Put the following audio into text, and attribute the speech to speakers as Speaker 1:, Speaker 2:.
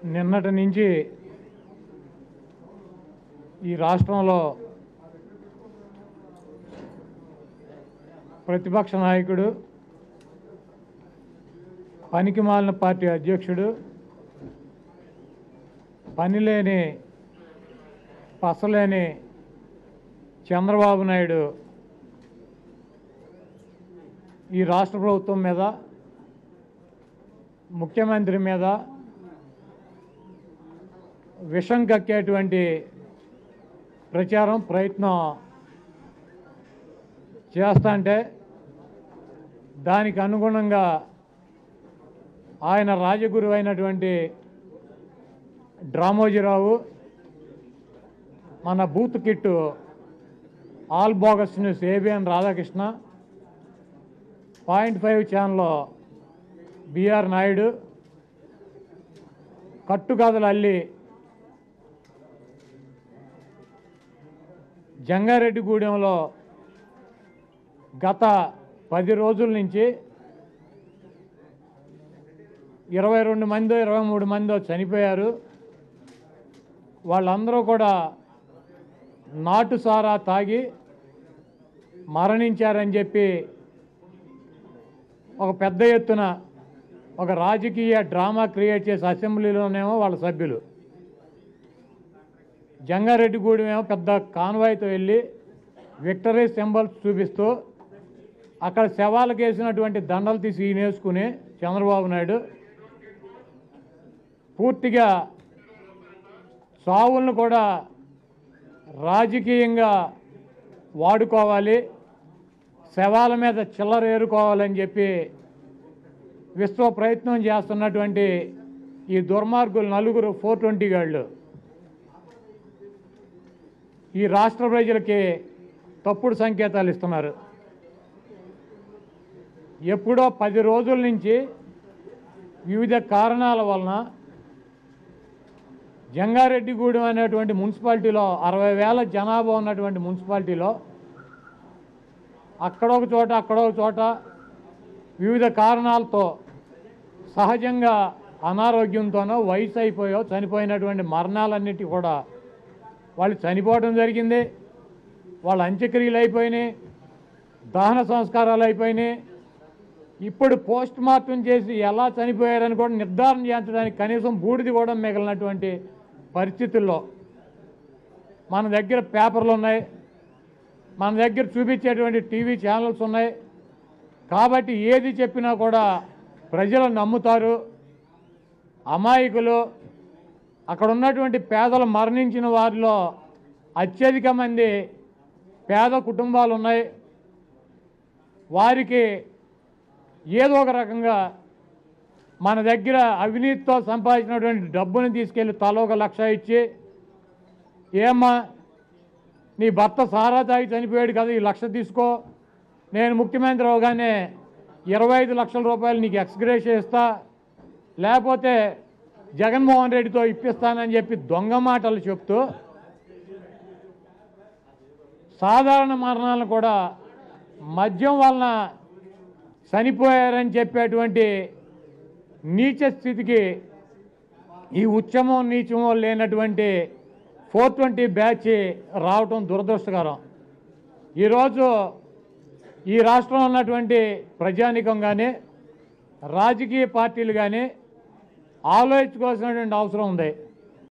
Speaker 1: నిన్నటి నుంచి ఈ రాష్ట్రంలో ప్రతిపక్ష నాయకుడు, పనికిమాలిన పార్టీ అధ్యక్షుడు, పనిలేని పసలేని చంద్రబాబు నాయుడు ఈ రాష్ట్ర ప్రభుత్వం మీద, ముఖ్యమంత్రి మీద విషం కక్కేటువంటి ప్రయత్నం చేస్తుంటే దానికి అనుగుణంగా ఆయన రాజగురు అయినటువంటి డ్రామోజీరావు మన booth kit all bogus news ABN Radhakrishna, 0.5 ఛానల్లో బిఆర్ నాయుడు కట్టుకథలు అల్లి జంగారెడ్డిగూడెంలో గత 10 రోజుల నుంచి 22 మందో 23 మందో చనిపోయారు. వాళ్ళందరూ కూడా నాటు సారా తాగి మరణించారని చెప్పి ఒక పెద్ద ఎత్తున ఒక రాజకీయ డ్రామా క్రియేట్ చేసి అసెంబ్లీలోనేమో వాళ్ళ సభ్యులు, జంగారెడ్డిగూడెం ఏమో పెద్ద కాన్వాయ్తో వెళ్ళి విక్టరీ సింబల్స్ చూపిస్తూ అక్కడ శవాలకు వేసినటువంటి దండలు తీసి ఈనేసుకుని చంద్రబాబు నాయుడు పూర్తిగా చావులను కూడా రాజకీయంగా వాడుకోవాలి, శవాల మీద చిల్లర ఏరుకోవాలని చెప్పి విశ్వ ప్రయత్నం చేస్తున్నటువంటి ఈ దుర్మార్గులు నలుగురు 420 గాళ్ళు ఈ రాష్ట్ర ప్రజలకి తప్పుడు సంకేతాలు ఇస్తున్నారు. ఎప్పుడో 10 రోజుల నుంచి వివిధ కారణాల వలన జంగారెడ్డిగూడెం అనేటువంటి మున్సిపాలిటీలో 60,000 జనాభా ఉన్నటువంటి మున్సిపాలిటీలో అక్కడొక చోట వివిధ కారణాలతో సహజంగా అనారోగ్యంతోనో వయసు అయిపోయో చనిపోయినటువంటి మరణాలన్నిటి కూడా వాళ్ళు చనిపోవడం జరిగింది. వాళ్ళ అంత్యక్రియలు అయిపోయినాయి, దహన సంస్కారాలు అయిపోయినాయి. ఇప్పుడు పోస్ట్ మార్టం చేసి ఎలా చనిపోయారని కూడా నిర్ధారణ చేయించడానికి కనీసం బూడిది కూడా మిగిలినటువంటి పరిస్థితుల్లో మన దగ్గర పేపర్లు ఉన్నాయి, మన దగ్గర చూపించేటువంటి టీవీ ఛానల్స్ ఉన్నాయి. కాబట్టి ఏది చెప్పినా కూడా ప్రజలు నమ్ముతారు. అమాయకులు, అక్కడ ఉన్నటువంటి పేదలు మరణించిన వారిలో అత్యధిక మంది పేద కుటుంబాలు ఉన్నాయి. వారికి ఏదో ఒక రకంగా మన దగ్గర అవినీతితో సంపాదించినటువంటి డబ్బుని తీసుకెళ్ళి తలో 1,00,000 ఇచ్చి, ఏమ్మా నీ భర్త సారా తాగి చనిపోయాడు కదా, ఈ 1,00,000 తీసుకో, నేను ముఖ్యమంత్రి అవగానే 25 లక్షల రూపాయలు నీకు ఎక్స్గ్రేషియా ఇస్తా, లేకపోతే జగన్మోహన్ రెడ్డితో ఇప్పిస్తానని చెప్పి దొంగ మాటలు చెప్తూ సాధారణ మరణాలను కూడా మద్యం వలన చనిపోయారని చెప్పేటువంటి నీచ స్థితికి ఈ ఉచ్చమో నీచమో లేనటువంటి 420 బ్యాచ్ రావటం దురదృష్టకరం. ఈరోజు ఈ రాష్ట్రంలో ఉన్నటువంటి ప్రజానికం కానీ రాజకీయ పార్టీలు కానీ ఆలోచించుకోవాల్సినటువంటి అవసరం ఉంది.